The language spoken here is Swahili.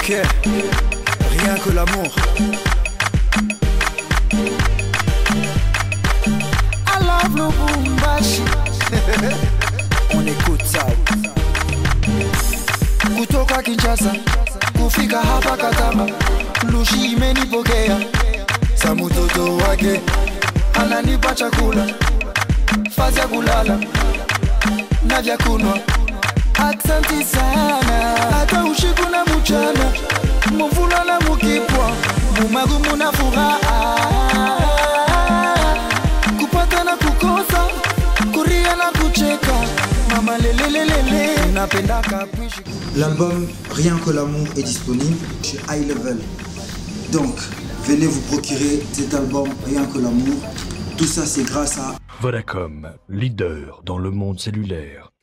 Ok, rien que l'amour. I love Lubumbashi. On écoute ça. Kutoka Kinshasa kufika hapa Katama, Lushi imenipokea. Samutoto wake ananipa chakula, fazi ya kulala na vya kunwa. Asante sana, hata usiku na mchana, mvula na mukipwa, mumagumu na furaha, kupata na kukosa, kuria na kucheka, mama lelelelele, napenda kapishi. L'album Rien que l'amour est disponible chez High Level. Donc, venez vous procurer cet album Rien que l'amour. Tout ça, c'est grâce à Vodacom, leader dans le monde cellulaire.